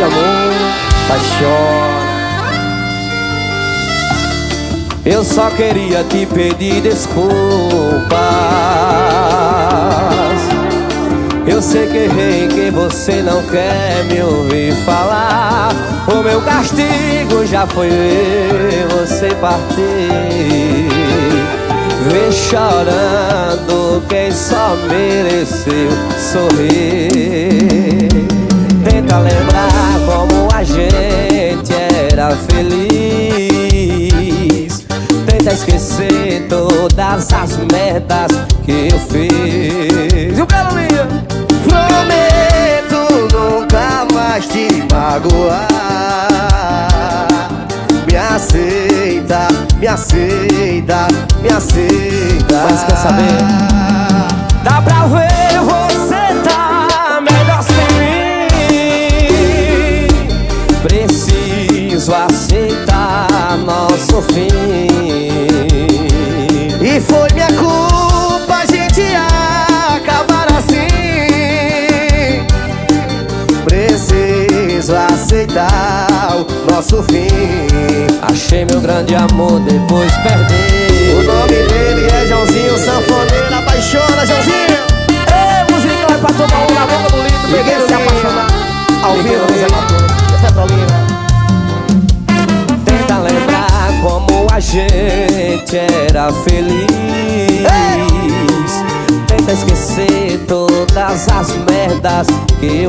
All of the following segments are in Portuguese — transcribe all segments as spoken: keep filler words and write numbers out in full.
grande amor apaixona. Eu só queria te pedir desculpas. Eu sei que errei, que você não quer me ouvir falar. O meu castigo já foi ver você partir, ver chorando quem só mereceu sorrir. Tenta lembrar como a gente era feliz. Tenta esquecer todas as merdas que eu fiz. E o Carolinha? Prometo nunca mais te magoar. Me aceita, me aceita, me aceita. Mas quer saber? Dá pra ver, você tá melhor sem mim. Preciso aceitar nosso fim. E foi minha culpa a gente acabar assim. Preciso aceitar o nosso fim. Achei meu grande amor, depois perdi. O nome dele é Joãozinho, sanfoneiro, apaixona, Joãozinho. Ei, música vai pra tomar um na boca do litro. Peguei se apaixonar. Ao vivo, Zé Matheus, Petrolina. Tenta lembrar como a gente era feliz. Ei! Tenta esquecer todas as merdas que eu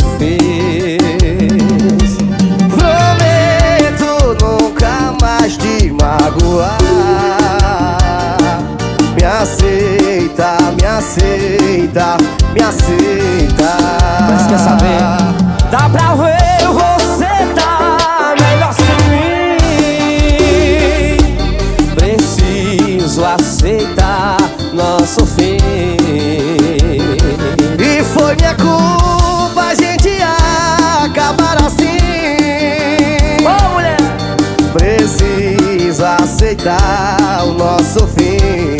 fiz. Prometo nunca mais te magoar. Me aceita, me aceita, me aceita. Mas quer saber? Dá pra ver, você tá melhor sem mim. Preciso aceitar nosso fim. E foi minha culpa a gente acabar assim. Ô, mulher! Preciso aceitar o nosso fim.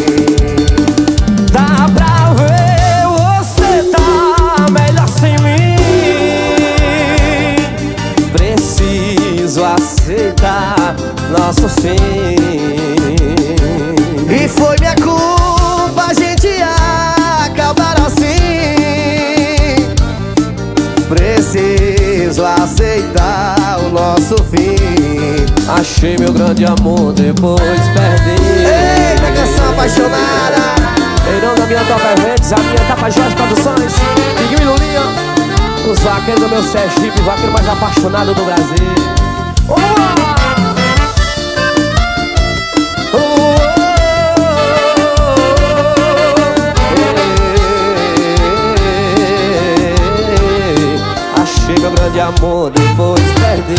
Dá pra ver, você tá melhor sem mim. Preciso aceitar nosso fim. E foi minha culpa a gente acabar assim. Preciso aceitar o nosso fim. Achei meu grande amor, depois perdi. Eita, canção apaixonada. Em nome da minha Top Eventos, a minha Tapajós Produções, Diguinho e Lulinha, os vaqueiros do meu Sergipe, o vaqueiro mais apaixonado do Brasil. Oh! Oh! Achei meu grande amor, depois perdi.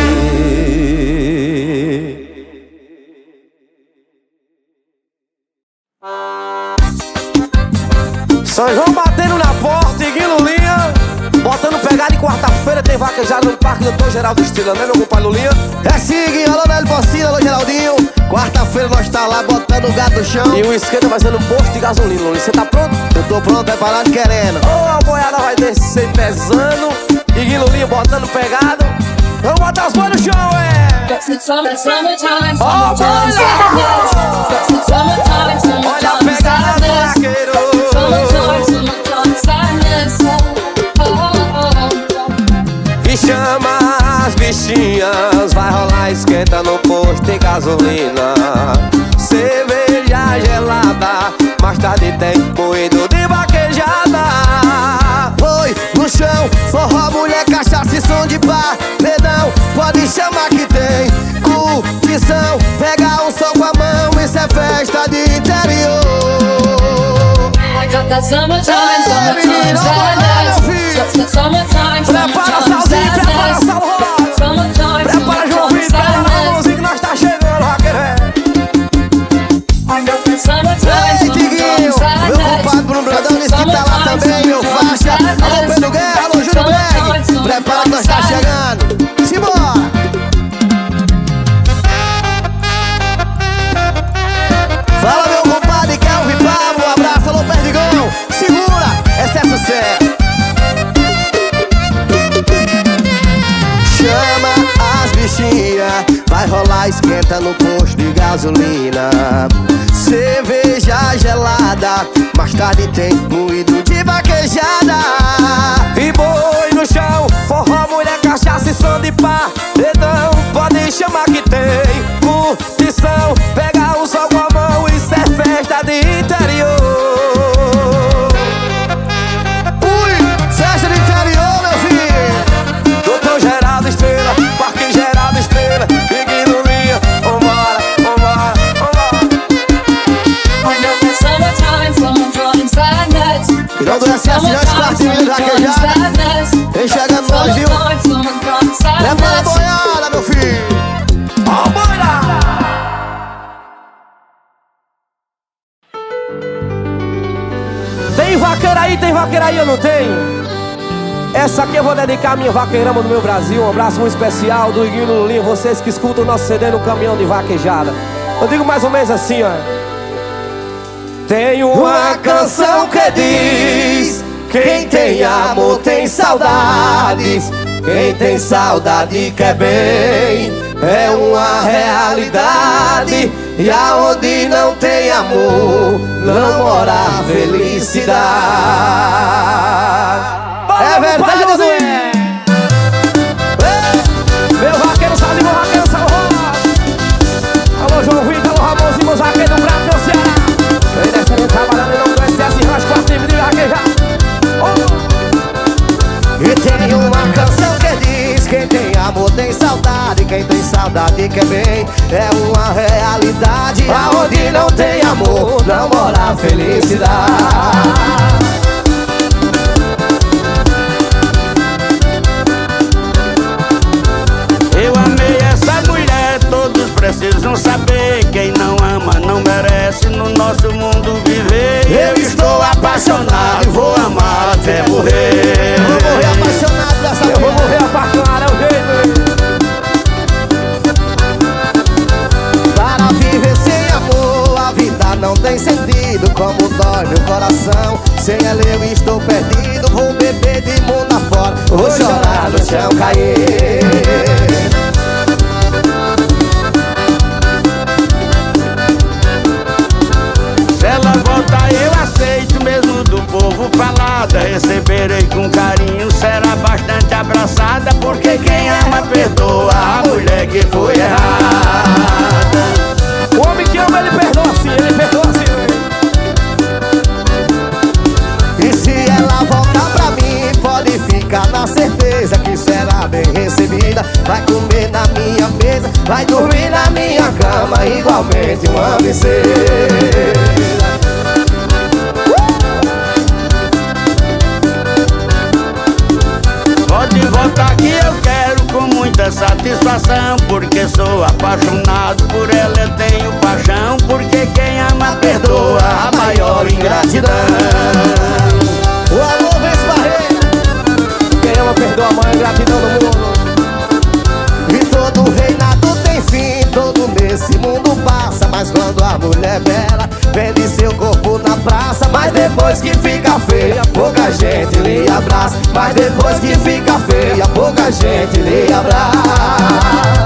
São João batendo na porta, Iguinho Lulinha, botando pegada em quarta-feira. Tem vaquejada no Parque Doutor Geraldo Estila, né, meu compadre Lulinha? É sim, Iguinho, alô, Nélio Porcina, alô, Geraldinho. Quarta-feira nós tá lá botando o gato no chão. E o esquerda fazendo um posto de gasolina, Lulinha. Você tá pronto? Eu tô pronto, preparado, querendo. Ô, oh, a boiada vai descer pesando. Iguinho Lulinha botando pegado. Vamos botar os bois no chão, é! Oh, olha a pegada do vaqueiro. E chama as bichinhas, vai rolar esquenta no posto de gasolina. Cerveja gelada, mais tarde tem moído de vaquejada. Oi, no chão, forró, mulher, cachaça e som de paredão. Pode chamar que tem curtição. Pega um som com a mão, isso é festa de interior. That summertime, summertime sadness. Just the summertime, summertime sadness. Summertime, prepara, João Vitor, pega na mãozinha que nós tá chegando, vaqueiro. Summertime, ei, Diguinho, meu compadre Bruno Brandão disse que tá lá também, meu faixa. Alô, Pedro Guerra, alô, Júlio Berg. Prepara que nós tá chegando. Simbora! Fala, meu compadre Kelvin Pablo, um abraço, alô, Perdigão. Segura, esse é sucesso. senta no posto de gasolina. Cerveja gelada, mais tarde tem moído de vaquejada. E boi no chão, forró, mulher, cachaça e som de pá. Dedão, pode chamar que tem curtição. Pega o sol com a mão, isso é festa de interior. Ui, festa de interior, meu filho. Doutor Geraldo Estrela, Parque Geraldo Estrela, Big Lulinha, vambora, vambora, vambora. João do S S, nós quartinhos vaquejada. Vem chegando nós, viu? Prepara a boiada, meu filho. Ó, boiada! Tem vaqueira aí, tem vaqueira aí, eu não tenho? Essa aqui eu vou dedicar a minha vaqueirama do meu Brasil. Um abraço muito especial do Iguinho e do Lulinho. Vocês que escutam o nosso C D no caminhão de vaquejada. Eu digo mais ou menos assim, ó. Tem uma canção que diz: quem tem amor tem saudades, quem tem saudade quer bem. É uma realidade, e aonde não tem amor não mora felicidade. É verdade ou não é? Meu vaqueiro sabe, meu vaqueiro sabe. Alô João Vitor, alô Ramonzinho, meus vaqueiros do Prato, meu Ceará. Vem descendo, trabalhando em nome do S S, nós quatro times de vaquejar. E tem uma canção que diz: quem tem amor tem saudade, quem tem saudade quer bem. É uma realidade, aonde não tem amor não mora felicidade. Eu amei essa mulher, todos precisam saber. Quem não ama não merece no nosso mundo viver. Eu estou apaixonado e vou amar até morrer. Eu vou morrer apaixonado dessa mulher. Eu vou morrer apaixonado, é o jeito. Para viver sem amor a vida não tem sentido. Como dói meu coração, sem ela eu estou perdido. Vou beber de mundo afora, vou chorar no chão cair. Se ela voltar eu aceito, mesmo do povo falada. Receberei com carinho, será bastante abraçada. Porque quem ama perdoa a mulher que foi errada. O homem que ama ele perdoa sim, ele perdoa sim. E se ela voltar pra mim, pode ficar na certeza que será bem recebida. Vai comer na minha mesa, vai dormir na minha cama, igualmente uma princesa. Pode voltar que eu quero com muita satisfação. Porque sou apaixonado por ela, eu tenho paixão. Porque quem ama perdoa a maior ingratidão. O amor vence barreira, quem ama perdoa a maior ingratidão do mundo. E todo reinado tem fim, todo nesse mundo passa. Mas quando a mulher bela vende seu corpo na praça, mas depois que fica feia, pouca gente lhe abraça. Mas depois que fica feia, pouca gente lhe abraça.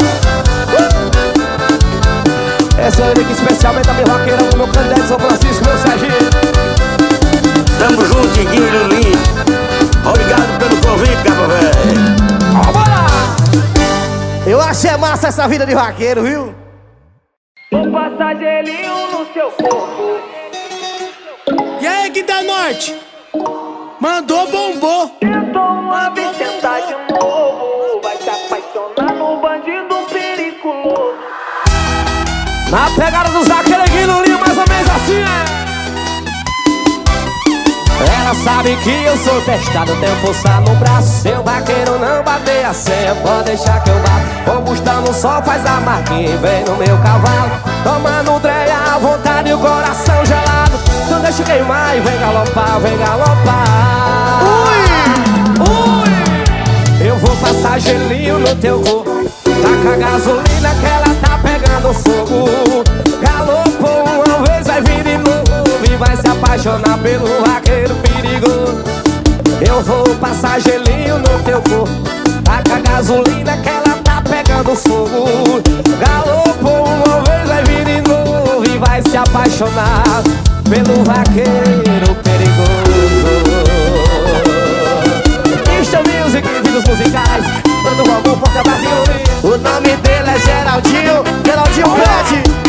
Essa é a lírica especialmente a minha vaqueira, o meu candidato São Francisco, meu Serginho. Tamo junto, Iguinho e Lulinha. Obrigado pelo convite, cabo velho. Bora! Eu achei massa essa vida de vaqueiro, viu? Vou passar gelinho no seu corpo. E aí, que da Norte? Mandou, bombou. Tentou uma vez, tentar de novo. Vai se apaixonar no bandido periculoso. Na pegada dos vaqueiros aqui no Linho, mais ou menos assim, é. Ela sabe que eu sou testado, tenho força no braço. Seu vaqueiro não bater a senha, pode deixar que eu bato. Combustão no sol, faz a marquinha e vem no meu cavalo. Tomando dreia, a vontade e o coração gelado. Então deixa eu queimar e vem galopar, vem galopar. Ui! Ui! Eu vou passar gelinho no teu corpo. Taca gasolina que ela tá pegando fogo. Galopou uma vez, vai vir de novo. E vai se apaixonar pelo vaqueiro perigoso. Eu vou passar gelinho no teu corpo. Taca gasolina que ela tá pegando fogo. Galopou uma apaixonar pelo vaqueiro perigoso. Insta Music, vídeos musicais, todo o amor, Porta Brasil. O nome dele é Geraldinho, Geraldinho Pet.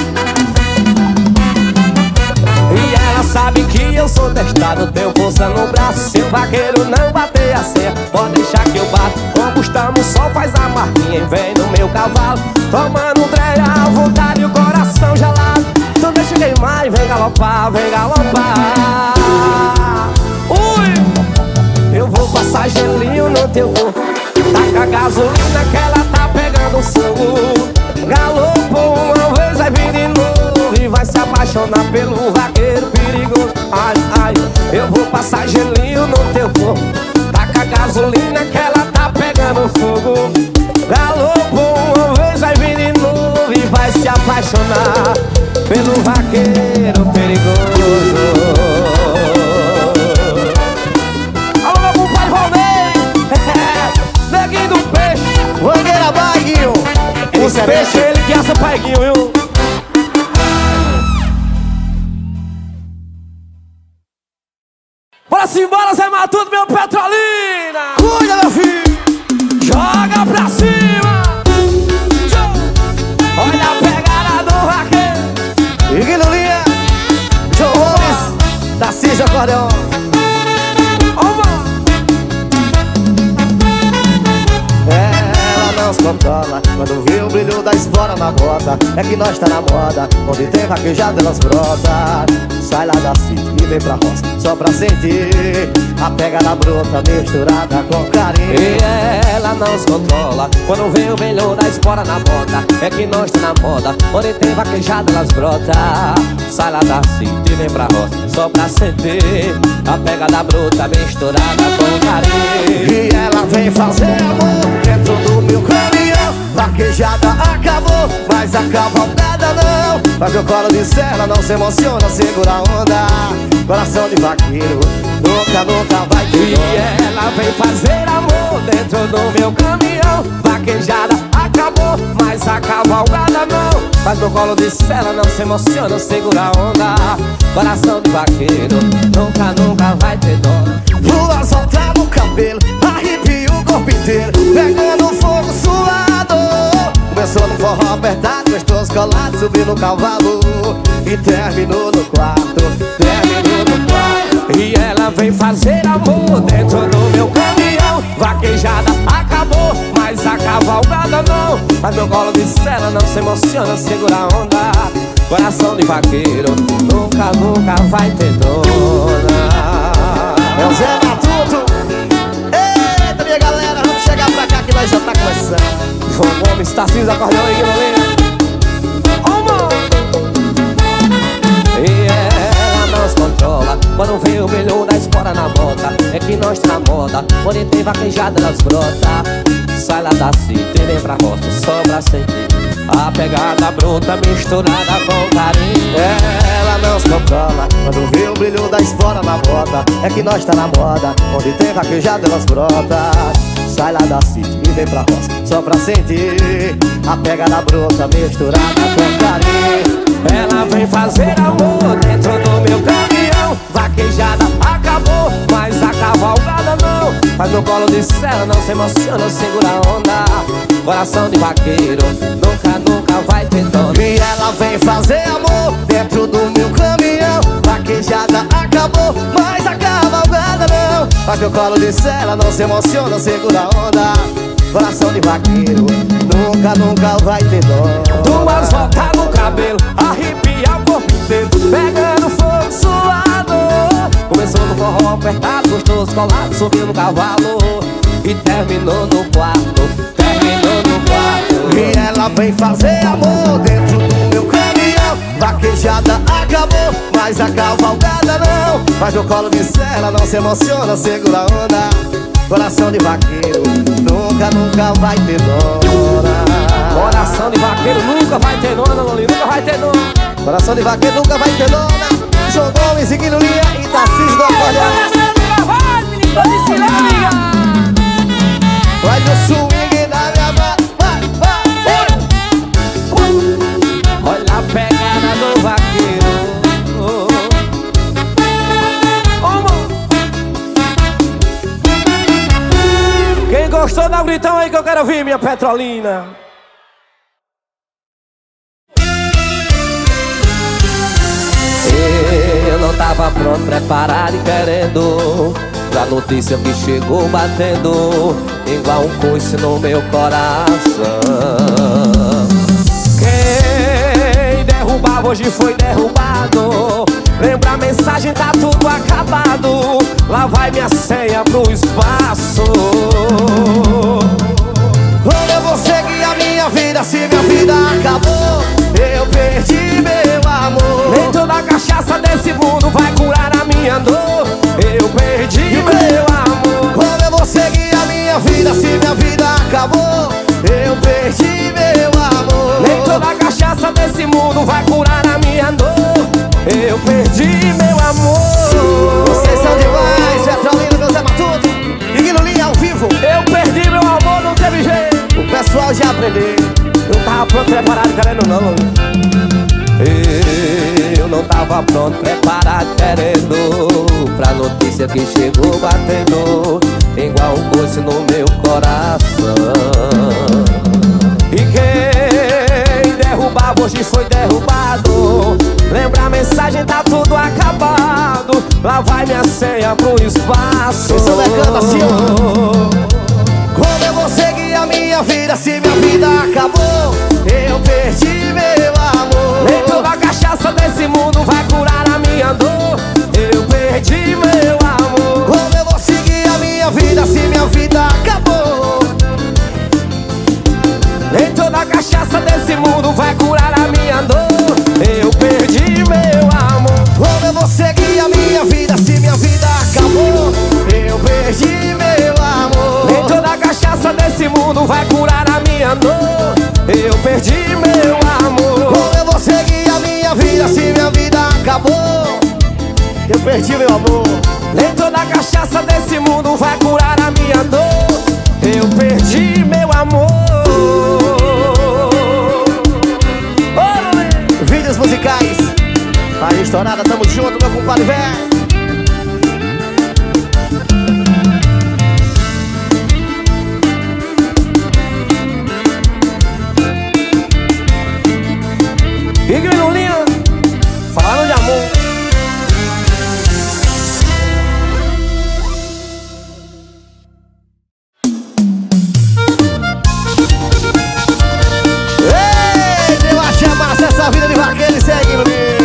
E ela sabe que eu sou testado, tenho força no braço. Se o vaqueiro não bater a senha, pode deixar que eu bato. Combustamos, só faz a marquinha e vem no meu cavalo. Tomando um dreia, à vontade e o coração gelado. Então deixa eu queimar e vem galopar, vem galopar. Ui! Eu vou passar gelinho no teu corpo, taca gasolina que ela tá pegando fogo. Galopou uma vez, vai vir de novo e vai se apaixonar pelo vaqueiro perigoso. Ai, ai, eu vou passar gelinho no teu corpo, taca gasolina que ela tá pegando fogo. Galopou uma vez, vai vir de novo e vai se apaixonar pelo vaqueiro perigoso. Alô, meu compadre Valnei, neguinho do peixe, Mangueira Baguinho. Os peixes, ele que assa paiguinho, viu? Bora simbora, Zé Matuto, meu Petrolina. Cuida, meu filho. Joga pra cima. Olha a pegada do vaqueiro. E Guilherme, João Gomes, da Cis Acordeon. Ela não se controla quando vê o brilho da espora na bota. É que nós tá na moda, onde tem vaquejada elas brotam. Sai lá da cidade e vem pra roça, só pra sentir a pegada bruta misturada com carinho. E ela não se controla quando vê o brilho da espora na bota. É que nós tá na moda, onde tem vaquejada elas brotam. Sai lá da cidade e vem pra roça, só pra sentir a pegada bruta misturada com carinho. E ela vem fazer amor dentro do meu caminhão. Vaquejada acabou, mas a cavalgada não. Faz meu colo de cela, não se emociona, segura a onda. Coração de vaqueiro, nunca, nunca vai ter. E ela vem fazer amor dentro do meu caminhão. Vaquejada acabou, mas a cavalgada não. Faz meu colo de cela, não se emociona, segura a onda. Coração de vaqueiro, nunca, nunca vai ter dó. Lua solta no cabelo, arrepia o corpo inteiro, pegando fogo suado. Começou no forró apertado, gostoso colado, subiu no cavalo e terminou no quarto, terminou no quarto. E ela vem fazer amor dentro do meu caminhão. Vaquejada acabou, mas a cavalgada não. Mas meu colo de cela, não se emociona, segura a onda. Coração de vaqueiro, nunca, nunca vai ter dona. É o Zé Matuto. Eita, minha galera, vamos chegar pra cá que nós já tá começando. João Gomes, Tarcísio, Acordeon e Guilherme. E ela não se controla quando vê o brilho da espora na bota. É que nós tá na moda, onde tem vaquejada elas brota. Sai lá da cita e vem pra roça, só pra sentir a pegada bruta misturada com carinho. Ela não se controla quando vê o brilho da espora na bota. É que nós tá na moda, onde tem vaquejada elas brota. Sai lá da city e vem pra roça, só pra sentir a pegada bruta misturada com carinho. Ela vem fazer amor dentro do meu caminhão. Vaquejada acabou, mas a cavalgada não. Faz meu colo de cela, não se emociona, segura a onda. Coração de vaqueiro, nunca, nunca vai ter dó. E ela vem fazer amor dentro do meu caminhão. Vaquejada acabou, mas a cavalgada não. Faz meu colo de cela, não se emociona, segura a onda. Coração de vaqueiro, nunca, nunca vai ter dó. Duas voltas no cabelo, arrepia o corpo inteiro, pegando fogo suado. Começou no forró apertado, gostoso colado, subiu no cavalo e terminou no quarto, terminou no quarto. E ela vem fazer amor dentro do meu caminhão. Vaquejada acabou, mas a cavalgada não. Faz meu colo de cela, não se emociona, segura a onda. Coração de vaqueiro, nunca, nunca vai ter dona. Coração de vaqueiro nunca vai ter dona, Loli, nunca vai ter dona. Coração de vaqueiro nunca vai ter dona. João Gomes, Guilherme e Tarcísio do Acordeon. Vai no swing da minha mão, vai, vai. Olha a pegada do vaqueiro. um gritão aí que eu quero ouvir, minha Petrolina. Eu não tava pronto, preparado e querendo pra notícia que chegou batendo igual um coice no meu coração. Quem derrubava hoje foi derrubado. Lembra a mensagem, tá tudo acabado. Lá vai minha senha pro espaço. Como eu vou seguir a minha vida se minha vida acabou? Eu perdi meu amor. Nem toda a cachaça desse mundo vai curar a minha dor. Eu perdi meu amor. Como eu vou seguir a minha vida se minha vida acabou? Eu perdi meu amor. Nem toda a cachaça desse mundo vai curar a minha dor. Eu perdi meu amor. Vocês são demais, Petrolina, meu Zé Matuto e Guilulinha ao vivo. Eu perdi meu amor, não teve jeito. O pessoal já aprendeu. Eu tava pronto, preparado, querendo não. Eu não tava pronto, preparado, querendo pra notícia que chegou batendo igual um coice no meu coração. E quem derrubava hoje foi derrubado. Lembra a mensagem, tá tudo acabado. Lá vai minha senha pro espaço. Isso é canta assim, ó. Como eu vou seguir a minha vida se minha vida acabou? Eu perdi meu amor. Nem toda a cachaça desse mundo vai curar a minha dor. Eu perdi meu amor. Como eu vou seguir a minha vida se minha vida acabou? Nem toda a cachaça desse mundo vai curar a minha dor. Eu perdi meu amor. Como eu vou seguir a minha vida se minha vida acabou? Eu perdi meu amor. Nem toda a cachaça desse mundo vai curar a minha dor. Eu perdi meu amor. Como eu vou seguir a minha vida se minha vida acabou? Eu perdi meu amor. Nem toda a cachaça desse mundo vai curar a minha dor. Eu perdi meu amor. Oh, vídeos musicais tá estourada, tamo junto, meu compadre velho. E Guilulinha, falando de amor. Ei, deu a chamar essa vida de vaqueiro e segue, Guilulinha.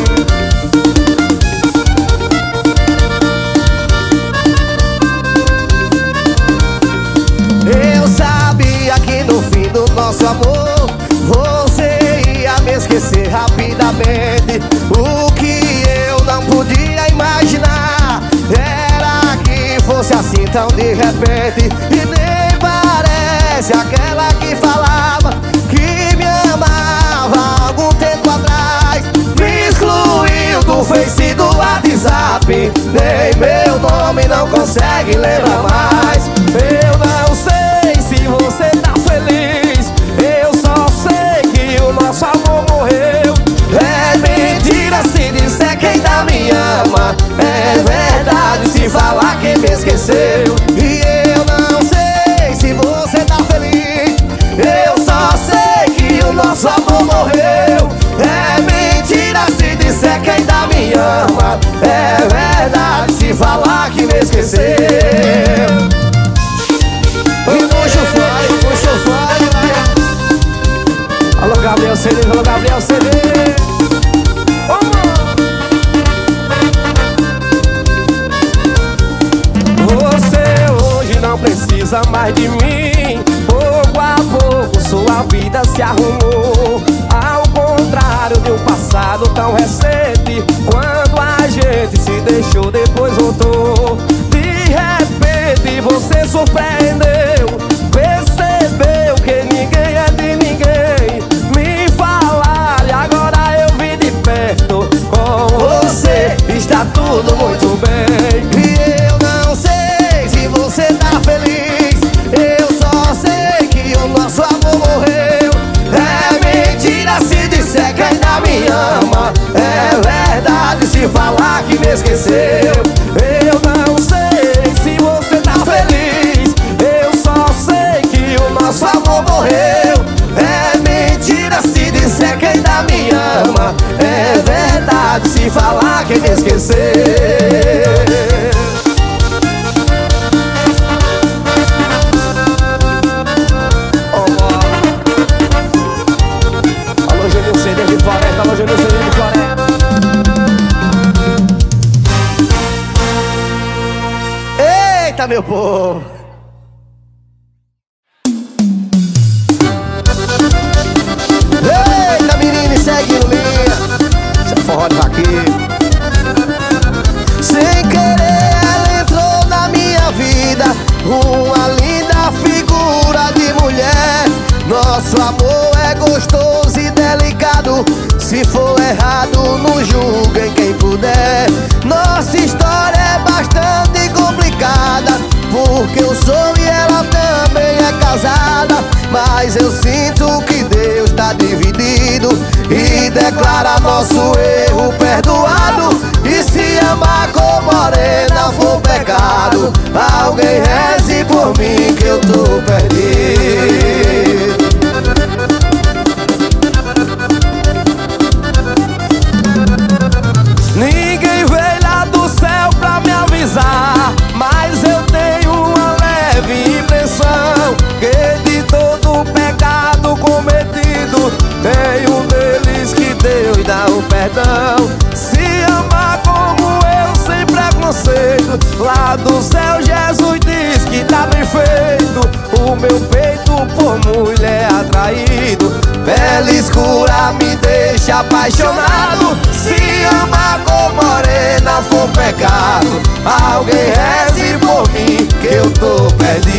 Eu sabia que no fim do nosso amor você ia me esquecer rapidamente. O que eu não podia imaginar era que fosse assim tão de repente. E nem parece aquela que falava que me amava algum tempo atrás. Me excluiu do Face e do WhatsApp. Nem meu nome não consegue lembrar mais. Eu não sei se você tá feliz. Eu só sei que o nosso amor morreu. É mentira se disser que ainda me ama. É verdade se falar que me esqueceu. E eu não sei se você tá feliz. Eu só sei que o nosso amor morreu. É mentira se disser que ainda me ama. É verdade se falar que me esqueceu. E puxa o fone, puxa o fone, vai. Alô Gabriel C D, alô Gabriel C D. Você hoje não precisa mais de mim. Pouco a pouco sua vida se arrumou. Ao contrário de um passado tão recente, quando a gente se deixou, depois voltou. De repente você surpreendeu, percebeu que ninguém é de ninguém. Me falaram e agora eu vi de perto. Com você está tudo muito bem. E eu não sei se você tá feliz. Eu só sei que o nosso amor morreu. É mentira se disser que ainda me ama. É verdade se falar que me esqueceu. Eu não sei se você tá feliz. Eu só sei que pode se falar quem me esquecer. Alô, Juninho C D de Floresta, alô, Juninho C D de Floresta. Eita, meu povo! Eita, menina, segue no linha. Esse é forró de vaqueiro. Sem querer ela entrou na minha vida, uma linda figura de mulher. Nosso amor é gostoso e delicado, se for errado não julguem quem puder. Nossa história é bastante complicada, porque eu sou e ela também é casada. Mas eu sinto que Deus tá dividido e declara nosso erro perdoado. E se amar com morena for pecado, alguém reze por mim que eu tô perdido. Ninguém veio lá do céu pra me avisar, mas eu tenho uma leve impressão que de todo pecado cometido tem um deles que Deus dá o perdão. Se amar como eu sem preconceito, lá do céu Jesus diz que tá bem feito. O meu peito por mulher atraído, pele escura me deixa apaixonado. Se amar com morena for pecado, alguém reze por mim que eu tô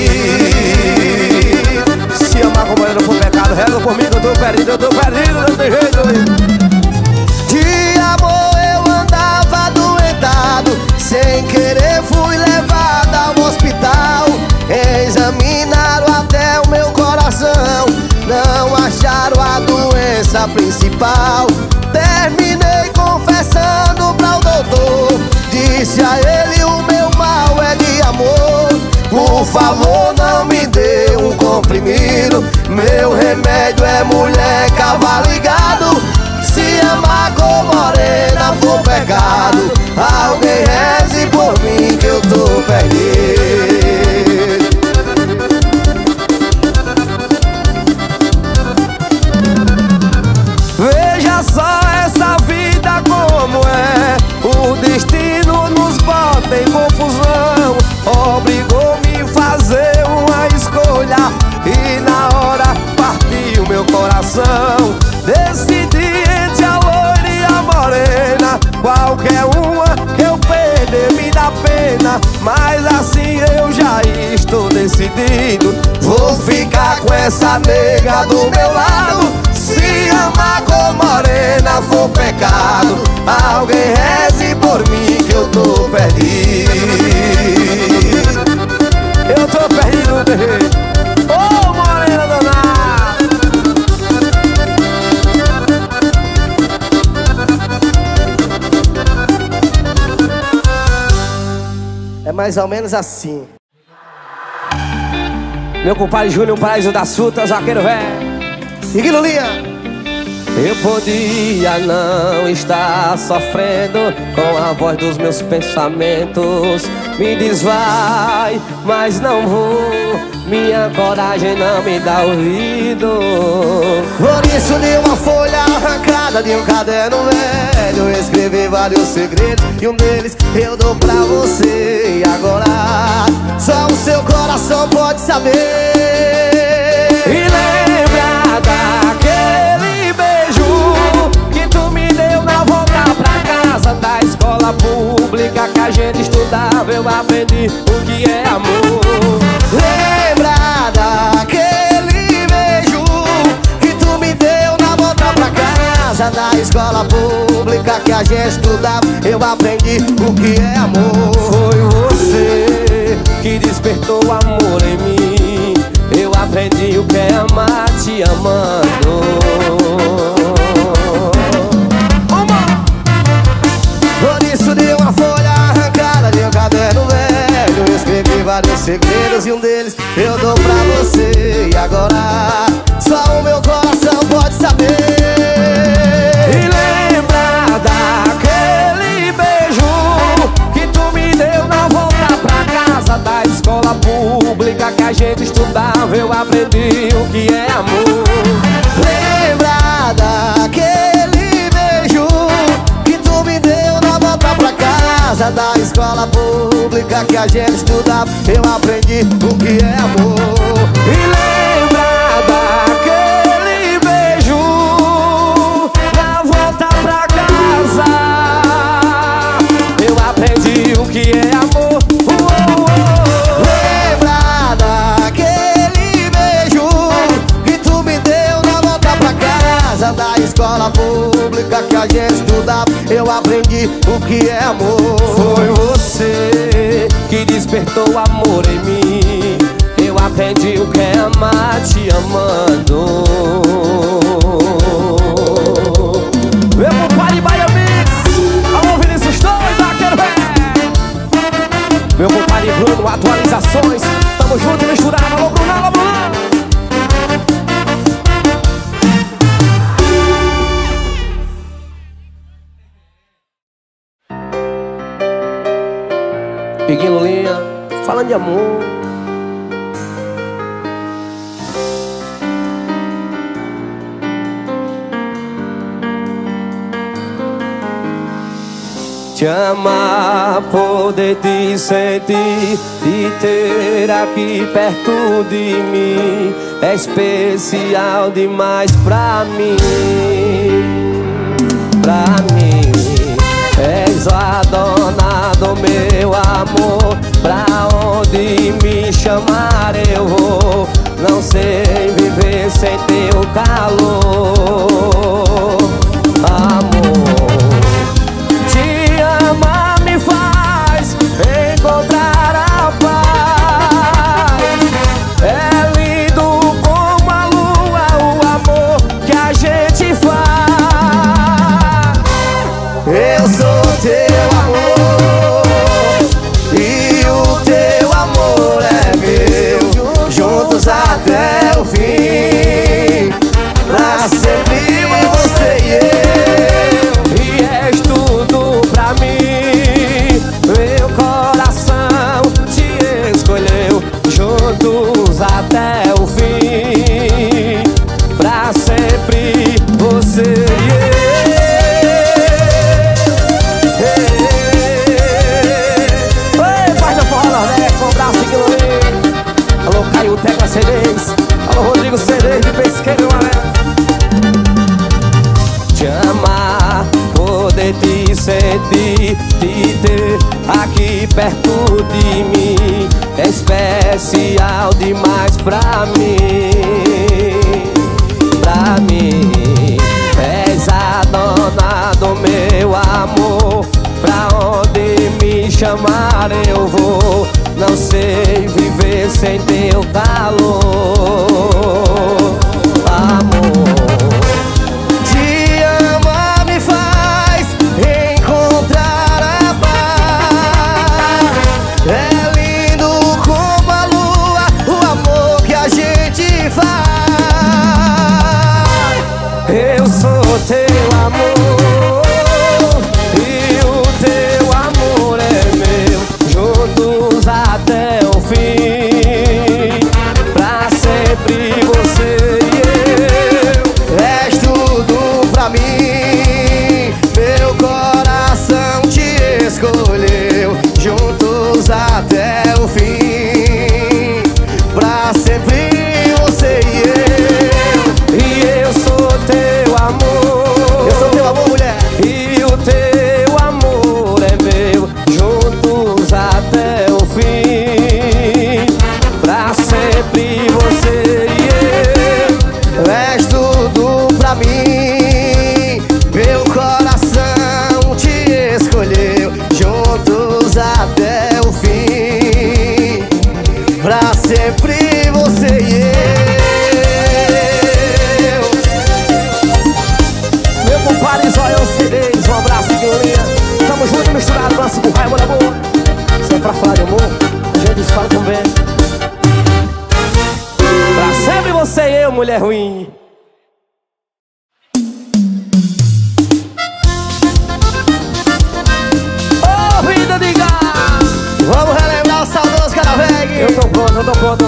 perdido. Se amar com morena for pecado, reza por mim que eu tô perdido. Eu tô perdido, não tem jeito. De amor eu andava adoentado, sem querer fui levado ao hospital. Examinaram até o meu coração, não acharam a doença principal. Terminei confessando pra o doutor, disse a ele o meu mal é de amor. Por favor não me dê um comprimido, meu remédio é mulher cavalo ligado. Se amar com morena for pecado, alguém reze por mim que eu tô perdido. Veja só essa vida como é, o destino nos bota em confusão. Obrigou-me a fazer uma escolha e na hora partiu meu coração. Decidi entre a loira e a morena, qualquer uma que eu perder me dá pena. Mas assim eu já estou decidido, vou ficar com essa nega do meu lado. Se amar com morena for pecado, alguém reze por mim que eu tô perdido. Eu tô perdido, bebê. Ô, oh, morena danada. É mais ou menos assim. Meu compadre Júnior, Paraíso das Frutas, vaqueiro velho. E Guilulinha. Eu podia não estar sofrendo com a voz dos meus pensamentos. Me diz vai, mas não vou, minha coragem não me dá ouvido. Por isso de uma folha arrancada de um caderno velho, eu escrevi vários segredos e um deles eu dou pra você. E agora só o seu coração pode saber. E lembra daquele beijo que tu me deu na volta pra casa da escola pública que a gente estudava, eu aprendi o que é amor. Lembra daquele beijo que tu me deu na volta pra casa da escola pública que a gente estudava, eu aprendi o que é amor. Foi você que despertou amor em mim, eu aprendi o que é amar te amando. Por isso de uma folha arrancada de um caderno velho, eu escrevi vários segredos e um deles eu dou pra você. E agora só o meu coração pode saber. E lembra daquele pública que a gente estudava, eu aprendi o que é amor. Lembra daquele beijo que tu me deu na volta pra casa da escola pública que a gente estudava, eu aprendi o que é amor. E lembra daquele beijo na volta pra casa, eu aprendi o que é amor. uh, uh, uh. Lembra daquele beijo que tu me deu na volta pra casa da escola pública que a gente estudava, eu aprendi o que é amor. Foi você que despertou amor em mim, eu aprendi o que é amar te amando. Meu compadre Bahia Mix, alô Vinícius dois, vaqueiro velho. Meu compadre Bruno, atualizações, tamo junto e misturado, alô Bruno, alô Bruno. Piguinho Lulinha, falando de amor. Te amar, poder te sentir e ter aqui perto de mim é especial demais pra mim, pra mim. És a dona do meu amor, pra onde me chamar eu vou. Não sei viver sem teu calor, amor. Te amar me faz encontrar a paz. É lindo como a lua o amor que a gente faz. Eu sou teu amor e o teu amor é meu, juntos até o fim, pra sempre você e eu. E és tudo pra mim, meu coração te escolheu, juntos até o fim, pra sempre você e eu. Alô Caio Tecla C Ds, alô Rodrigo C Ds de Pesqueiro, mané. Te amar, poder te sentir, te ter aqui perto de mim é especial demais pra mim, pra mim. És a dona do meu amor, pra onde me chamar eu vou. Não sei viver sem teu calor, amor. Te amar me faz encontrar a paz. É lindo como a lua o amor que a gente faz. Eu sou teu amor e o teu amor é meu, juntos até o fim, pra sempre você e eu. És tudo pra mim, meu coração te escolheu, juntos até o fim, pra sempre você e eu. E eu sou teu amor, Eu sou teu amor, mulher. e o teu amor é meu, juntos até o fim, pra sempre você e eu. És tudo pra mim, meu coração te escolheu, juntos até o fim, pra sempre você e eu. Meu compadre Zóio C Ds, um abraço, Guilherme. Tamo junto, misturado, nosso com raiva na boa. Se é pra falar de amor, a gente fala também. Pra sempre você e eu, mulher ruim. Ô, vida de gás! Vamos relembrar o saudoso Canaveg. Eu tô pronto, eu tô tão prontos.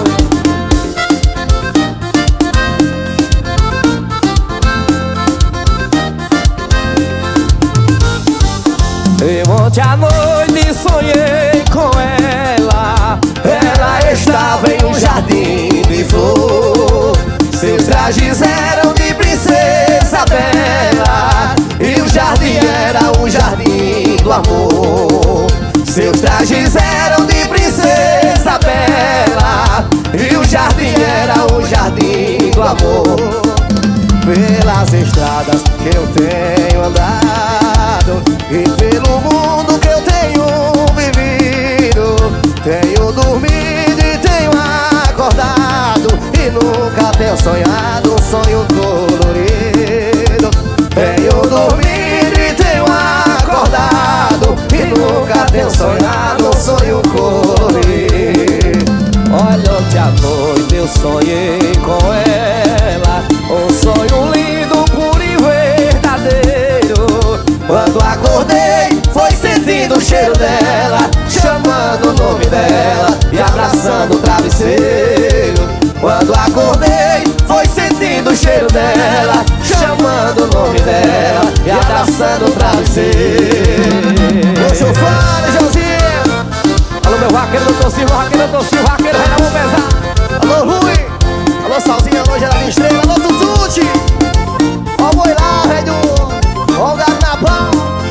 E ontem à noite sonhei com ela. Ela estava em um jardim de flor. Seus trajes eram de princesa bela, e o jardim era um jardim do amor. Seus trajes eram de princesa bela, e o jardim era um jardim do amor. Pelas estradas que eu tenho andado e pelo mundo que eu tenho vivido, tenho dormido e tenho acordado, e nunca tenho sonhado um sonho colorido. Tenho dormido e tenho acordado, e nunca tenho sonhado um sonho colorido. Olha, ontem à noite eu sonhei com ela, um sonho lindo, puro e verdadeiro. Quando acordei, foi sentindo o cheiro dela, chamando o nome dela e abraçando o travesseiro. Quando acordei, foi sentindo o cheiro dela, chamando o nome dela e abraçando o travesseiro. Eu sou fã de Joãozinho. Alô, meu vaqueiro, doutor Silva, vaqueiro, doutor Silva, vaqueiro, vai dar mão pesar. Alô, Rui. Alô, Salzinho, alô, Geraldinho Estrela, alô, Tututi. Ó o boi lá, rei do... Ó o gato na pão.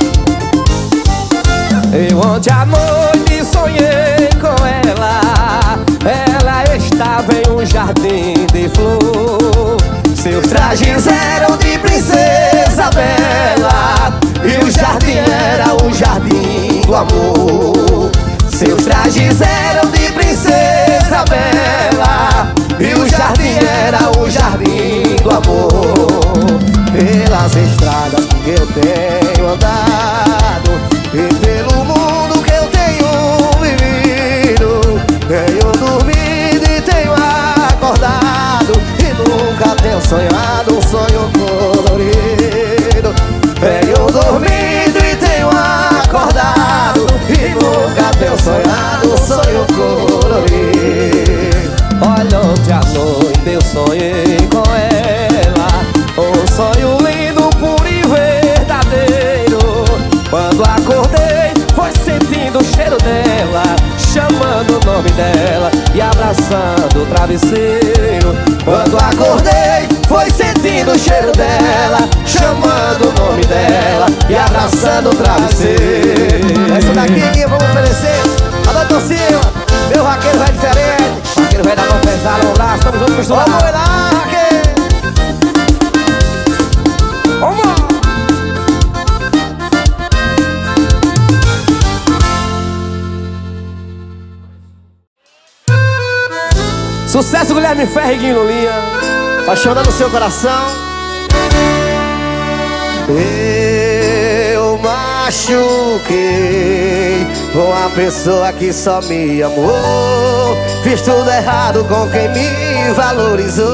E ontem à noite sonhei com ela. Ela estava em um jardim de flor. Seus trajes eram de princesa bela, e o jardim era um jardim do amor. Seus trajes eram de princesa bela, e o jardim era o jardim do amor. Pelas estradas que eu tenho andado e pelo mundo que eu tenho vivido, tenho dormido e tenho acordado, e nunca tenho sonhado um sonho colorido. Tenho dormido e tenho acordado, e nunca tenho sonhado um sonho colorido. Olha, ontem à noite eu sonhei com ela, um sonho lindo, puro e verdadeiro. Quando acordei, foi sentindo o cheiro dela, chamando o nome dela e abraçando o travesseiro. Quando acordei, foi sentindo o cheiro dela, chamando o nome dela e abraçando o travesseiro. Essa daqui vamos oferecer a doutor Silva. Meu vaqueiro vai diferente, vaqueiro vai dar mão pesada, um abraço, tamo junto misturado. Vamos lá, vaqueiro. Vamos. Sucesso, Guilherme Ferro e Guinho Lulinha. Apaixonando o seu coração. Eu machuquei com a pessoa que só me amou. Fiz tudo errado com quem me valorizou.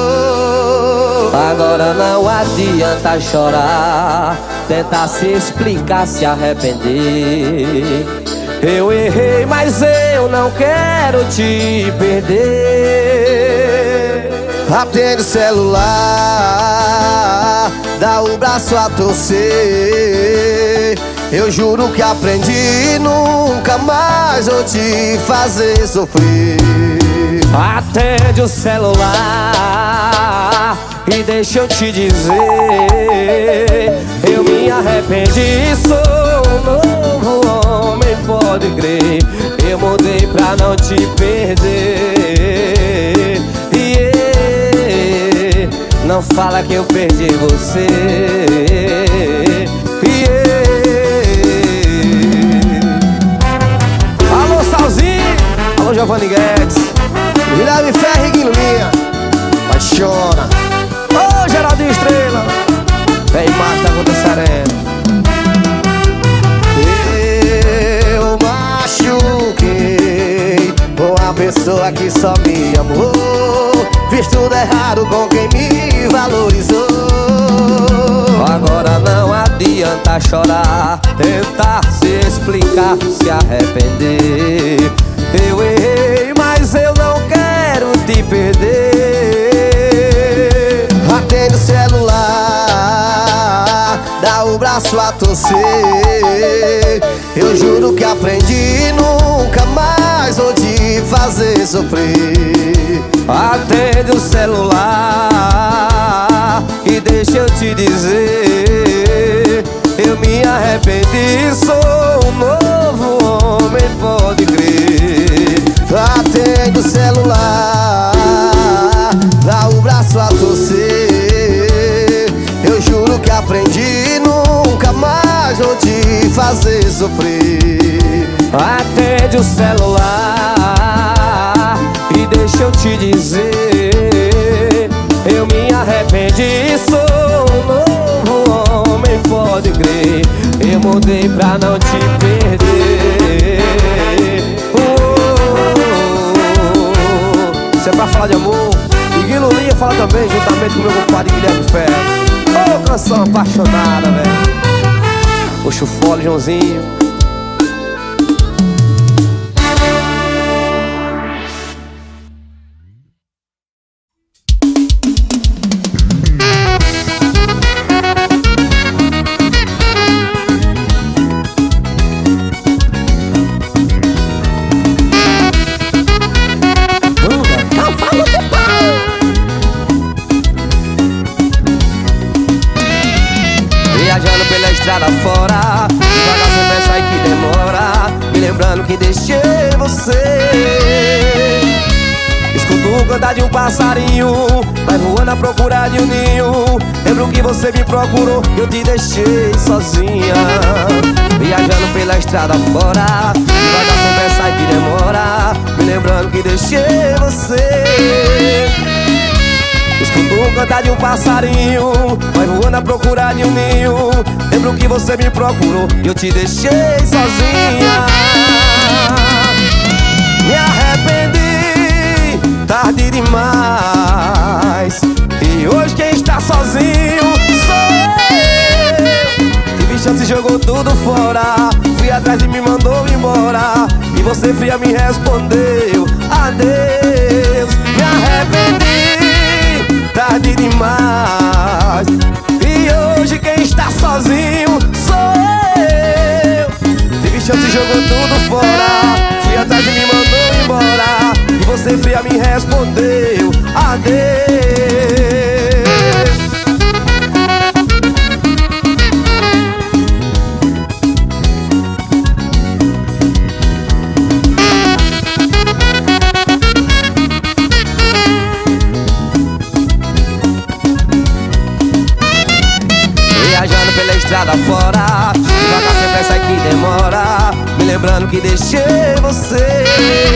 Agora não adianta chorar, tentar se explicar, se arrepender. Eu errei, mas eu não quero te perder. Atende o celular, dá o braço a torcer. Eu juro que aprendi, nunca mais vou te fazer sofrer. Atende o celular e deixa eu te dizer, eu me arrependi, sou um novo homem, pode crer. Eu mudei pra não te perder. Yeah. Não fala que eu perdi você. Yeah. Alô, Salzinho. Alô, Giovanni Guedes. Guilherme Ferro e Guinho Lulinha. Apaixona. Ô, oh, Geraldinho Estrela. Vem mais da Conta Serena. Eu machuquei com a pessoa que só me amou. Fiz tudo errado com quem me valorizou. Agora não adianta chorar, tentar se explicar, se arrepender. Eu errei, mas eu não quero braço a torcer. Eu juro que aprendi, nunca mais vou te fazer sofrer. Atende o celular e deixa eu te dizer, eu me arrependi, sou um novo homem, pode crer. Atende o celular, dá o braço a torcer. Eu juro que aprendi, nunca mais vou te fazer sofrer. Atende o celular e deixa eu te dizer, eu me arrependi, sou um novo homem, pode crer. Eu mudei pra não te perder. Oh, oh, oh. Isso é pra falar de amor. E Guilo Linha fala também, juntamente com meu compadre Guilherme Ferro. Ô, oh, canção apaixonada, velho. Puxa o fole, Joãozinho. Viajando pela estrada fora, devagar sem pressa e que demora, me lembrando que deixei você. Escuto o cantar de um passarinho, vai voando à procura de um ninho. Lembro que você me procurou, eu te deixei sozinha. Viajando pela estrada fora, devagar sem pressa e que demora, me lembrando que deixei você. Escuto o cantar de um passarinho, vai voando à procura de um ninho. Lembro que você me procurou e eu te deixei sozinha. Me arrependi, tarde demais, e hoje quem está sozinho sou eu. Tive chance e jogou tudo fora, fui atrás e me mandou embora, e você fria me respondeu adeus. Me arrependi, tarde demais, e hoje quem está sozinho sou eu. Tive chance e jogou tudo fora, fui atrás e me mandou embora, e você fria me respondeu adeus. Viajando pela estrada fora, devagar sem pressa que demora, me lembrando que deixei você.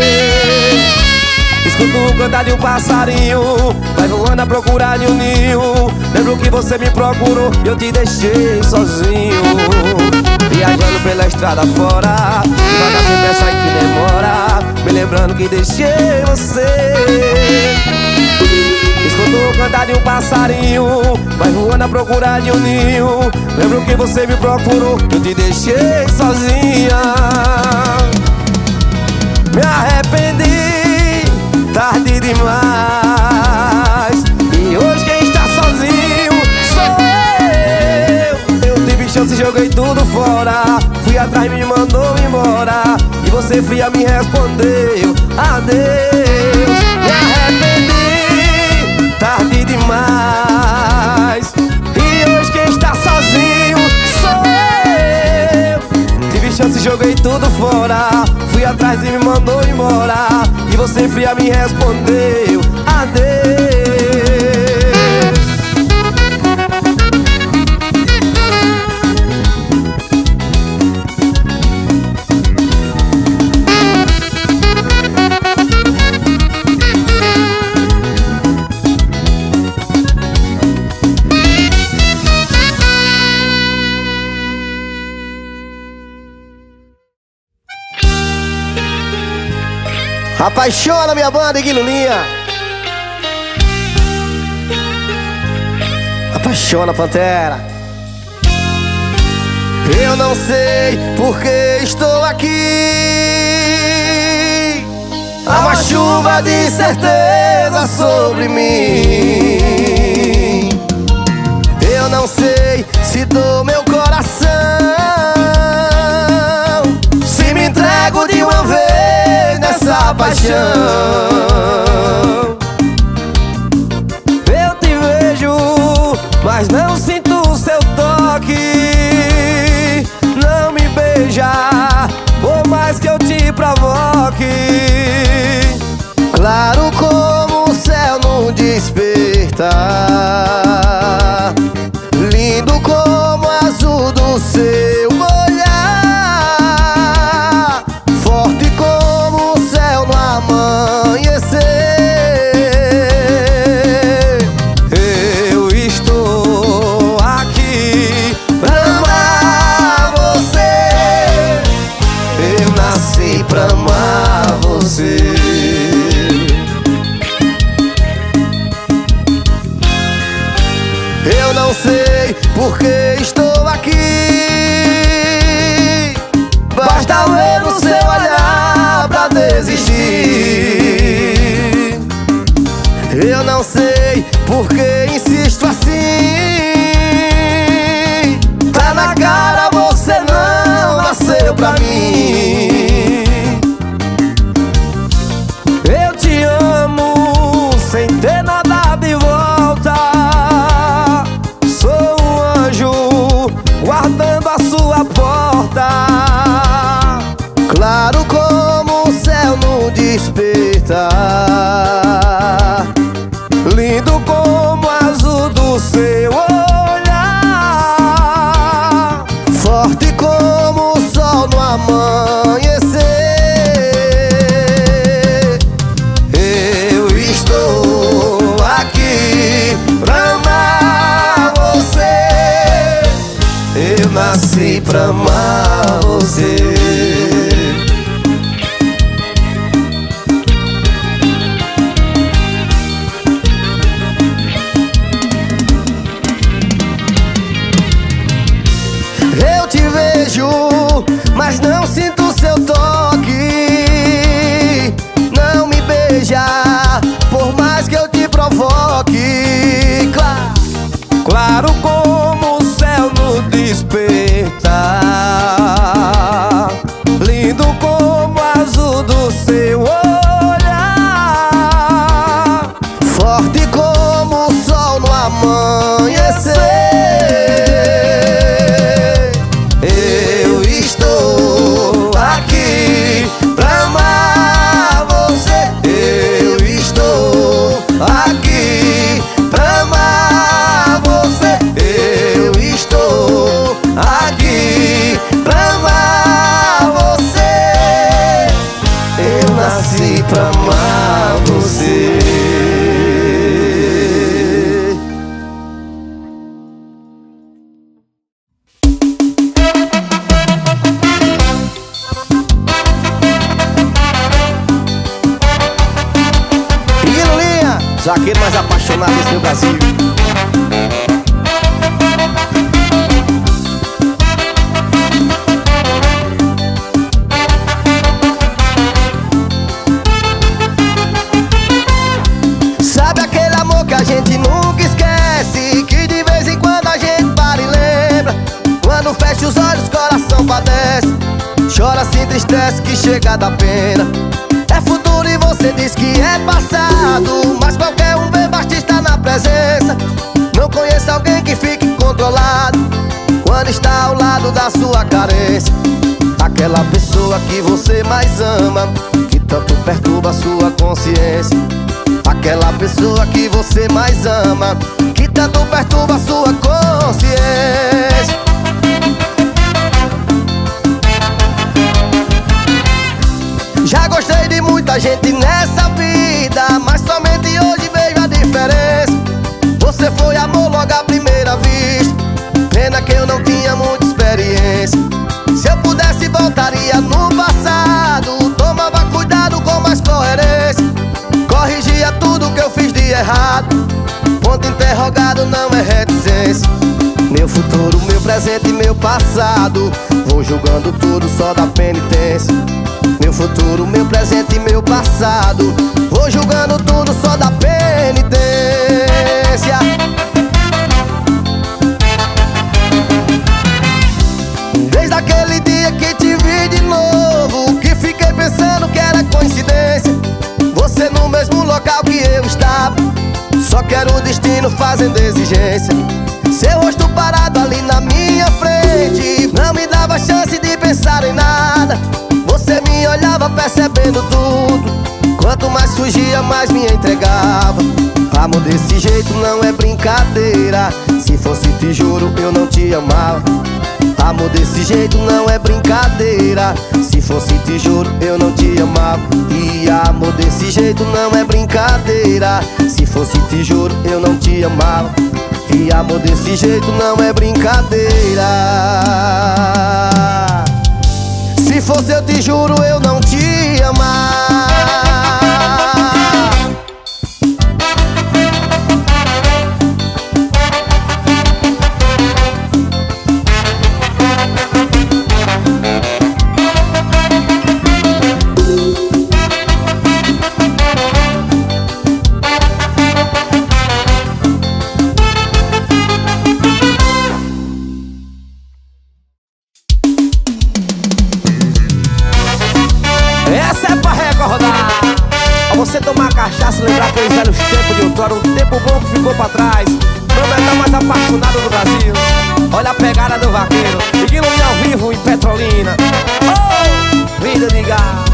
Escuto o cantar de um passarinho, vai voando à procura de um ninho. Lembro que você me procurou e eu te deixei sozinho. Viajando pela estrada fora, devagar sem pressa que demora, me lembrando que deixei você. Escuto o cantar de um passarinho, vai voando à procura de um ninho. Lembro que você me procurou, eu te deixei sozinha. Me arrependi, tarde demais, e hoje quem está sozinho sou eu. Eu tive chance e joguei tudo fora, fui atrás e me mandou embora, e você fria me respondeu adeus. Me arrependi, tarde demais, e hoje quem está sozinho sou eu. Tive chance e joguei tudo fora, fui atrás e me mandou embora, e você fria me respondeu adeus. Apaixona minha banda, Guilo Linha. Apaixona, Pantera. Eu não sei por que estou aqui. Há uma chuva de certeza sobre mim. Eu não sei se dou meu coração aqui, claro como o céu num despertar, lindo como o azul do seu olhar, forte como o céu no amanhecer. Eu estou aqui pra amar você, eu nasci pra amar você. Eu não sei por que estou aqui, basta ver o seu olhar pra desistir. Eu não sei por que insisto assim, tá na cara, você não nasceu pra mim. Eu te amo sem ter nada de volta, sou um anjo guardando a sua porta, claro como o céu no despertar, lindo como o azul do seu olhar, forte como o sol no amanhecer. Eu estou aqui pra amar você, eu nasci pra amar você. Eu te vejo, mas não sinto seu toque. Não me beija, por mais que eu te provoque. Claro, claro como o céu no despertar, lindo como o azul do seu olhar, forte como o sol no amanhecer. Eu estou aqui pra amar você, eu estou aqui pra amar você, eu estou aqui pra amar você. Eu nasci pra amar você. Zagueiro mais apaixonado desse meu Brasil. Sabe aquele amor que a gente nunca esquece, que de vez em quando a gente para e lembra? Quando fecha os olhos o coração padece, chora, se entristece, que chega da pena. É futuro e você diz que é passado, mas qualquer um vê, basta estar na presença. Não conheço alguém que fique controlado quando está ao lado da sua carência. Aquela pessoa que você mais ama, que tanto perturba a sua consciência. Aquela pessoa que você mais ama, que tanto perturba a sua consciência. Já gostei de muita gente nessa vida, mas somente hoje vejo a diferença. Você foi amor logo à primeira vista, pena que eu não tinha muita experiência. Se eu pudesse voltaria no passado, tomava cuidado com mais coerência, corrigia tudo que eu fiz de errado. Ponto interrogado não é reticência. Meu futuro, meu presente e meu passado, vou julgando tudo só da penitência. Meu futuro, meu presente e meu passado, vou julgando tudo só da penitência. Desde aquele dia que te vi de novo, que fiquei pensando que era coincidência. Você no mesmo local que eu estava, só que era o destino fazendo exigência. Seu rosto parado ali na minha frente não me dava chance de pensar em nada. Você me olhava percebendo tudo. fugia, mas me entregava. Amor desse jeito não é brincadeira. Se fosse te juro eu não te amava. Amor desse jeito não é brincadeira. Se fosse te juro eu não te amava. E amor desse jeito não é brincadeira. Se fosse te juro eu não te amava. E amor desse jeito não é brincadeira. Se fosse eu te juro eu não te amava. Você tomar cachaça e lembrar aqueles velhos tempos de outrora. Um tempo bom que ficou pra trás. Prometeu mais apaixonado do Brasil. Olha a pegada do vaqueiro. Iguiluinha ao vivo em Petrolina. Oh, vida de gado.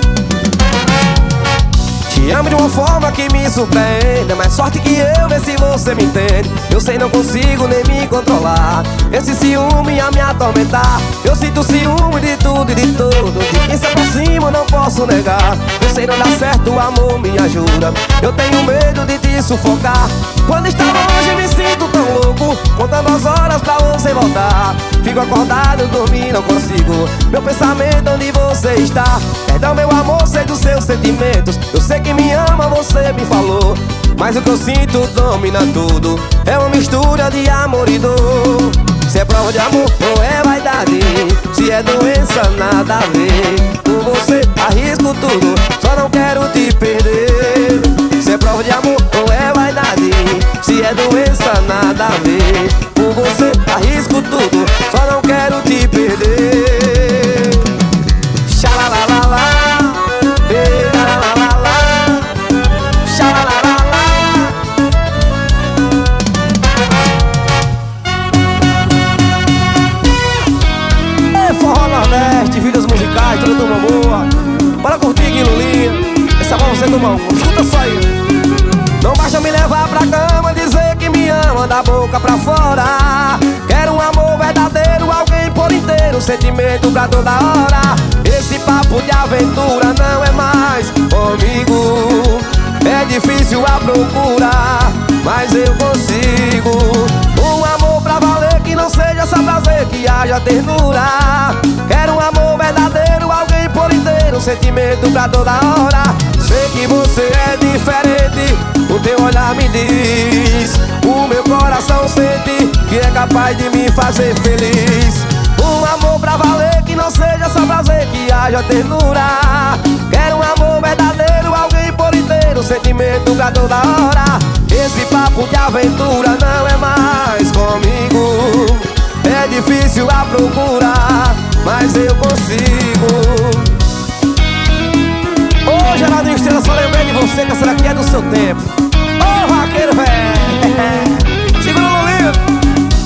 Te amo de uma forma que me surpreende. É mais sorte que eu, vê se você me entende. Eu sei não consigo nem me controlar. Esse ciúme ia me atormentar. Eu sinto ciúme de tudo e de todo. De quem se aproxima não posso negar. Eu sei não dá certo, o amor me ajuda. Eu tenho medo de te sufocar. Quando está longe me sinto tão louco, contando as horas pra você voltar. Fico acordado, dormir não consigo. Meu pensamento onde você está. Perdão meu amor, sei dos seus sentimentos. Eu sei que me ama, você me falou. Mas o que eu sinto domina tudo. É uma mistura de amor e dor. Se é prova de amor ou é vaidade, se é doença nada a ver. Por você arrisco tudo, só não quero te perder. Se é prova de amor ou é vaidade, se é doença nada a ver. Por você arrisco tudo, só não quero te perder. Xalalalala, xalalalala, xalalalala. É forró Nordeste, vidas musicais, toda turma boa. Bora curtir Iguiluinha, essa pra você tomar um. Escuta só aí. Não basta me levar pra cama, dizer que me ama da boca pra fora. Quero um amor verdadeiro, alguém por inteiro, sentimento pra toda hora. Esse papo de aventura não é mais comigo. É difícil a procura, mas eu consigo. Um amor pra valer, que não seja só prazer, que haja ternura. Quero um amor verdadeiro, alguém por inteiro, sentimento pra toda hora. Sei que você é diferente, o teu olhar me diz. O meu coração sente que é capaz de me fazer feliz. Um amor pra valer, que não seja só prazer, que haja ternura. Quero um amor verdadeiro, alguém por inteiro, sentimento pra toda hora. Esse papo de aventura não é mais comigo. É difícil a procura, mas eu consigo. Ô, oh, Geraldinho Estrela, só lembrei de você, que essa daqui é do seu tempo. Ô, oh, vaqueiro velho, segura o Lulinho.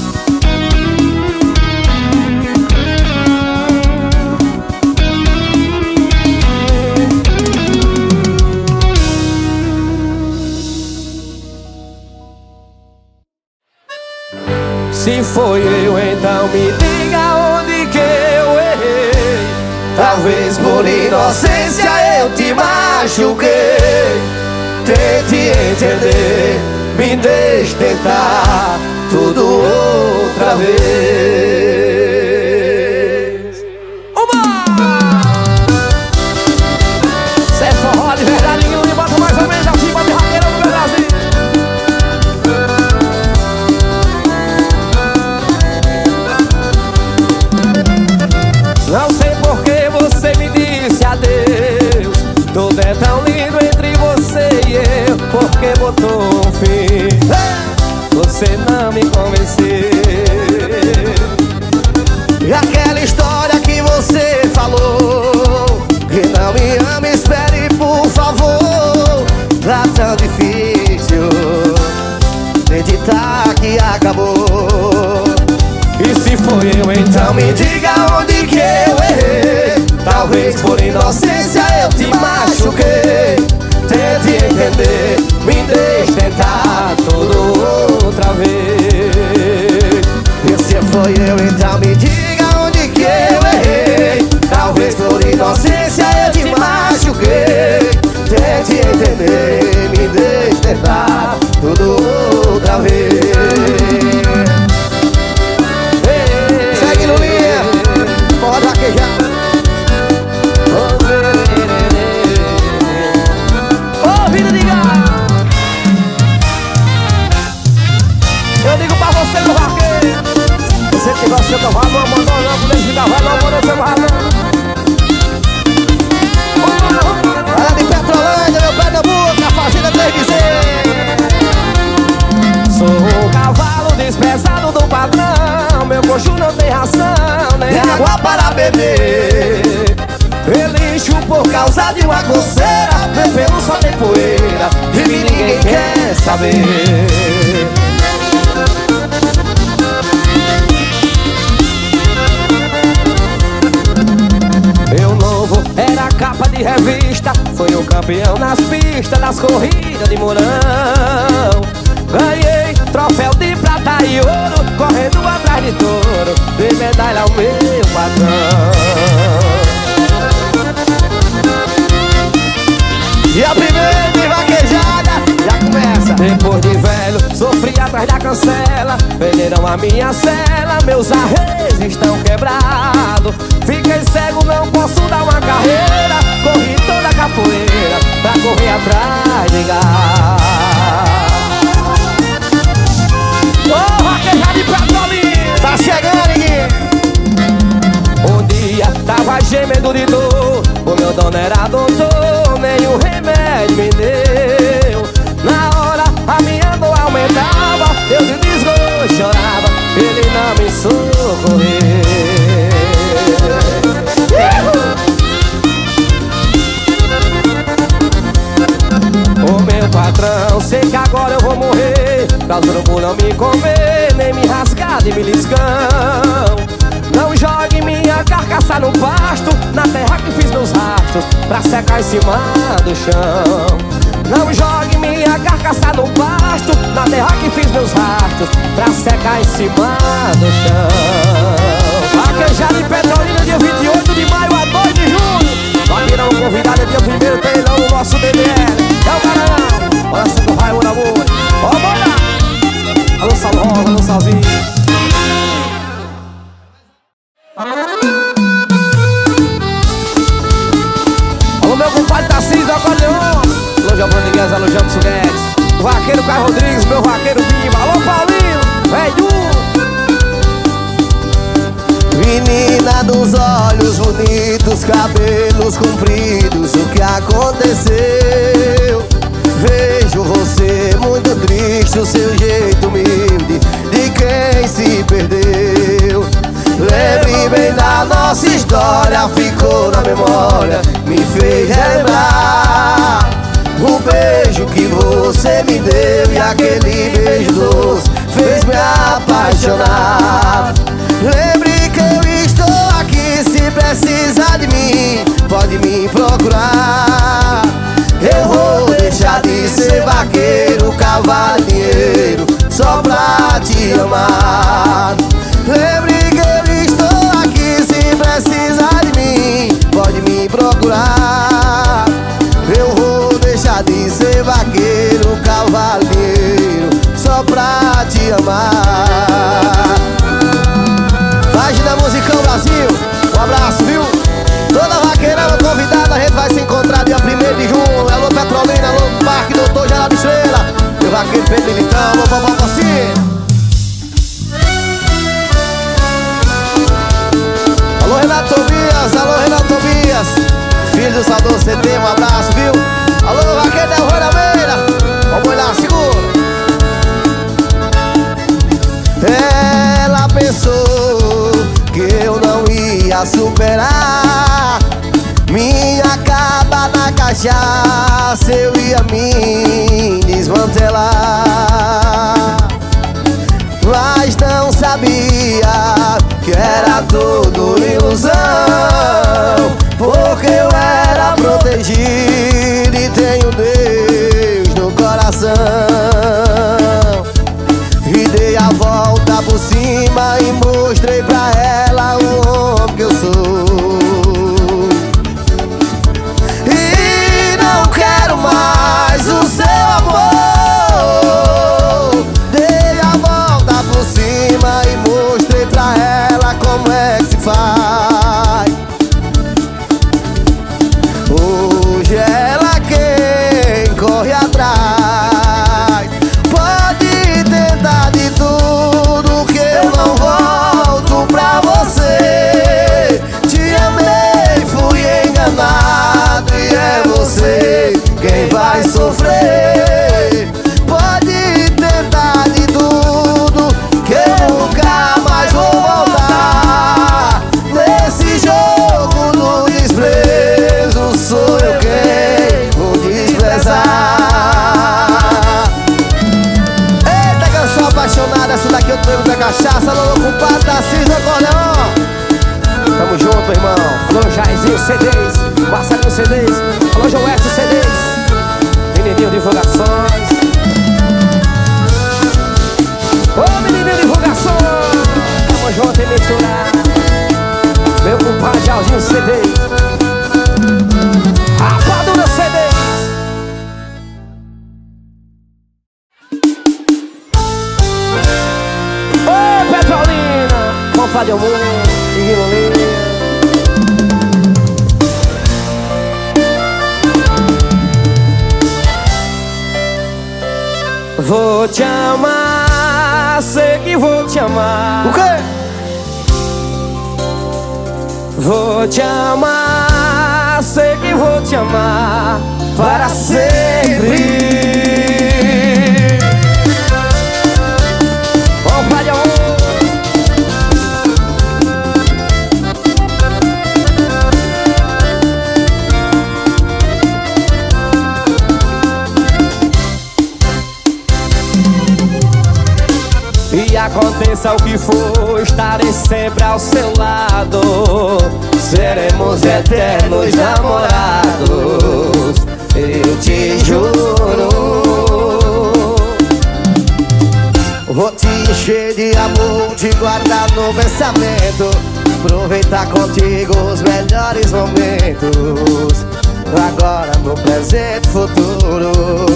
Se foi eu, então me diga onde que eu errei. Talvez por inocência eu te machuquei. Tente entender, me deixe tentar tudo outra vez. Uma! Cê é forró de verdade, e bota mais ou menos assim, bota raqueira no meu Brasil. Não sei por que você me disse adeus. Tudo é tão lindo entre você e eu. Porque botou um fim, você não me convenceu. E aquela história que você falou, que não me ama, espere por favor. Tá tão difícil acreditar que acabou. E se foi eu, então me diga onde que eu errei. Talvez por inocência eu te machuquei. Tente Elixo por causa de uma coceira. Meu pelo só tem poeira e ninguém quer saber. Meu novo era capa de revista, foi o campeão nas pistas das corridas de Mourão. Ganhei troféu de prata e ouro, correndo atrás de touro, dei medalha ao meu patrão. E a primeira de vaquejada já começa. Depois de velho, sofri atrás da cancela. Venderam a minha cela, meus arreios estão quebrados. Fiquei cego, não posso dar uma carreira. Corri toda a capoeira pra correr atrás de gado. Ô, vaquejada de Petrolina, tá chegando, Gui. Um dia tava gemendo de dor, o meu dono era doutor, nenhum remédio me deu. Na hora a minha dor aumentava, eu de desgosto chorava, ele não me socorreu. O meu patrão, sei que agora eu vou morrer, causando por não me comer, nem me rasgar de beliscão. Não jogue minha carcaça no pasto, na terra que fiz meus rastros, pra secar em cima do chão. Não jogue minha carcaça no pasto, na terra que fiz meus rastros, pra secar em cima do chão. Vaquejada em Petrolina, dia vinte e oito de maio a dois de junho. Vaqueirão convidado, dia primeiro leilão no nosso D D L. É o Garanhão, olha assim do raio do amor. Ó, bora! Alô, Salvo Rosa, alô, Salzinho. Alô, meu compadre Tarcísio do acordeon. Alô, Giovanni Guedes, alô, Jampson Guedes. Vaqueiro Caio Rodrigues, meu vaqueiro Bima. Alô, Paulinho, velho. Menina dos olhos bonitos, cabelos compridos, o que aconteceu? Vejo você muito triste, o seu jeito humilde de quem se perdeu. Lembre bem da nossa história, ficou na memória, me fez lembrar o beijo que você me deu, e aquele beijo doce fez me apaixonar. Lembre que eu estou aqui, se precisar de mim, pode me procurar. Eu vou deixar de ser vaqueiro, cavalheiro, só pra te amar. Lembre que eu estou aqui, se precisar de mim, pode me procurar. Eu vou deixar de ser vaqueiro, cavalheiro, só pra te amar. Página Musicão Brasil, um abraço, viu? Toda vaqueirada convidada, a gente vai se encontrar dia primeiro de junho. Alô, Petrolina, alô, Parque Doutor Geraldo Estrela, meu vaqueiro Pedro Militão, alô, Vovó Cocinha. Alô, Renato Tobias, alô, Renato Tobias, filho do saudoso C T, um abraço, viu? Alô, vaqueiro Del Rui da Meira, vamos olhar, segura. Ela pensou que eu não ia superar, me acaba na cachaça, eu ia me desmantelar. Mas não sabia que era tudo ilusão, porque eu era protegido e tenho Deus no coração. E dei a volta por cima e mostrei pra ela o homem que eu sou. E não quero mais o seu amor. Dei a volta por cima e mostrei pra ela como é que se faz. Hoje ela quem corre atrás. Pode tentar de tudo que eu não volto pra você. Te amei, fui enganado e é você quem vai sofrer. Pode tentar de tudo que eu nunca mais vou voltar nesse jogo do desprezo. Divulgação. Alô, Jairzinho C Ds, Marcelinho C Ds, alô, Joeste C Ds, Menininho Divulgações. Ô, Menininho Divulgações, tamo junto e misturar. Meu compadre Alzinho C Ds, Rapadura C Ds. Ô, Petrolina, compadre Almoço, Guilherme. Vou te amar, sei que vou te amar. O quê? Vou te amar, sei que vou te amar para sempre. Compadre Amor. E aconteça o que for, estarei sempre ao seu lado. Seremos eternos namorados, eu te juro. Vou te encher de amor, te guardar no pensamento, aproveitar contigo os melhores momentos, agora, no presente e futuro.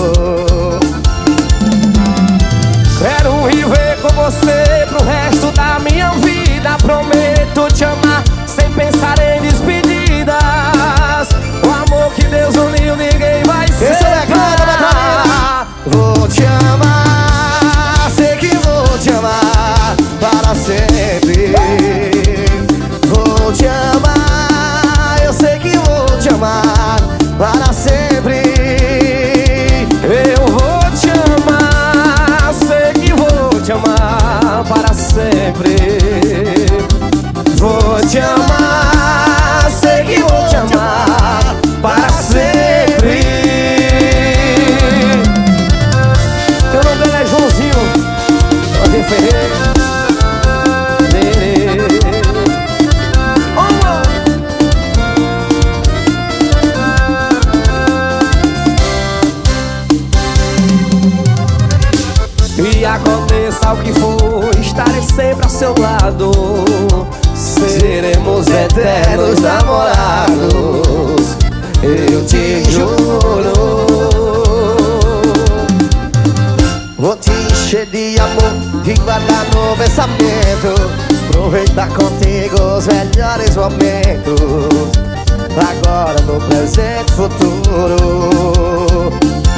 Quero viver com você pro resto da minha vida. Prometo te amar sem pensar em despedidas. O amor que Deus uniu ninguém vai separar. Vou te amar, sei que vou te amar para sempre. Vou te amar, eu sei que vou te amar para sempre. Eu vou te amar, sei que vou te amar para sempre. Vou te amar, sei que vou te amar para sempre. Meu nome dele é Joãozinho André Ferreira. E aconteça o que for, estarei sempre ao seu lado. Seremos eternos namorados, eu te juro. Vou te encher de amor, te guardar no pensamento, aproveitar contigo os melhores momentos, agora, no presente e futuro.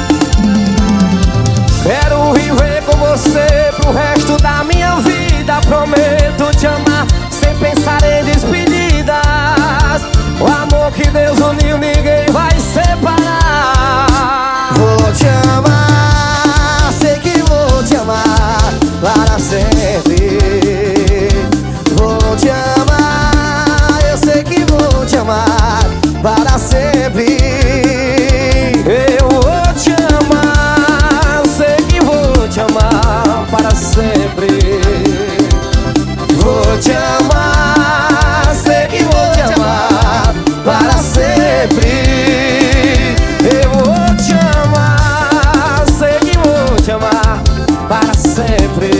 Quero viver com você pro resto da minha vida. Prometo te amar sem pensar em despedidas. O amor que Deus uniu ninguém vai separar. Vou te amar, sei que vou te amar para sempre. Vou te amar, eu sei que vou te amar para sempre. Eu vou te amar, sei que vou te amar para sempre. Vou te amar, sei que vou te amar para sempre. Eu vou te amar, sei que vou te amar para sempre.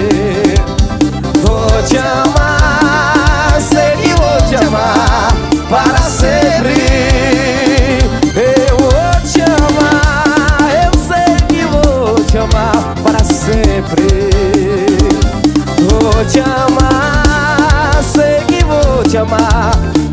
Vou te amar, sei que vou te amar para sempre. Eu vou te amar, eu sei que vou te amar para sempre. Vou te amar, sei que vou te amar